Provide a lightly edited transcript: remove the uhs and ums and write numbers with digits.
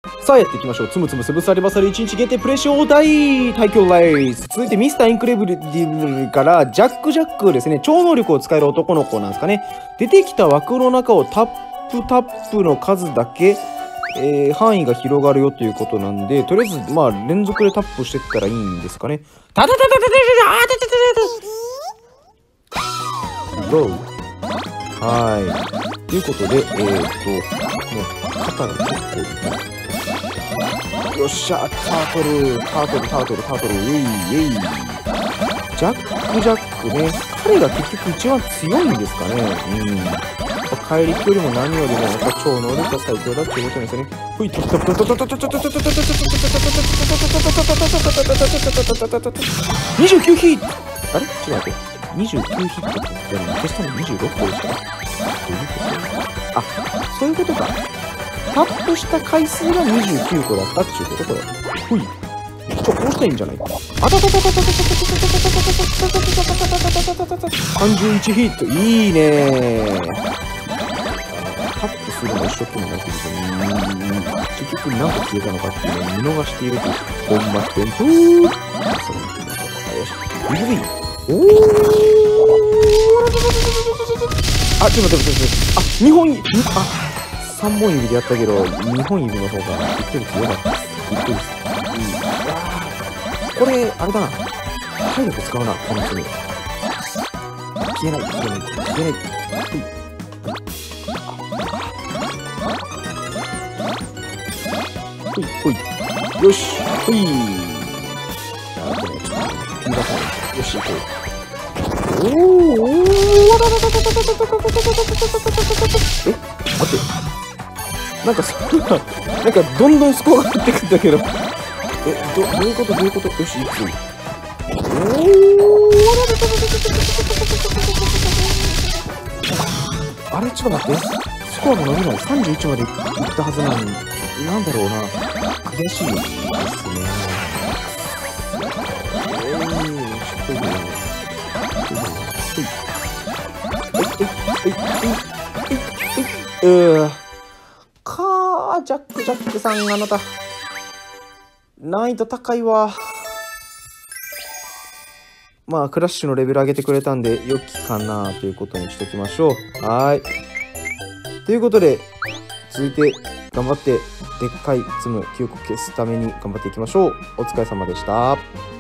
さあやっていきましょう。つむつむセブンスアニバーサリー1日限定プレシオ大対抗レース。続いてミスターインクレブルからジャックですね。超能力を使える男の子なんですかね。出てきた枠の中をタップの数だけ、範囲が広がるよということなんで、とりあえずまあ連続でタップしていったらいいんですかね。タタタタタタタタタタタゴー。はい。ということで、もう肩が結構よっしゃ、タートル、ウェイウェイ。ジャックね。彼が結局一番強いんですかね。怪力よりも何よりもやっぱ超能力が最強だっていうことなんですよね。ほい、29ヒット。あれ違う待って。29ヒットって言ったら消したの26個でしたね。あ、そういうことか。タップした回数が29個だったっていうことこれ。ほい。こうしたらいいんじゃないか。あたたたたたたたたたたたたたたたたたた31ヒット。いいねー。タップするの一生懸命やってるけど、結局何個消えたのかっていうのを見逃しているという、本末転倒。よし。ビビビ。おー。あ、ちょっと待って。あ、2本指。あ、3本指でやったけど、2本指の方がびっくり強かったです。びっくりです。これ、あれだな。体力使うな、この人に。消えない。ほい。よし。ほい。あ、これ、ちょっと、ピン出さない。よし、行こう。おー。待って。なんかどんどんスコアが減ってくんだけど。どういうことよし、いくつあれちょっと待って。スコアが伸びない。31までいったはずなのに。なんだろうな。悔しいですね。ジャックさんあなた難易度高いわ。まあクラッシュのレベル上げてくれたんで良きかなということにしときましょう。はい。ということで続いて頑張ってでっかい積む9個消すために頑張っていきましょう。お疲れ様でした。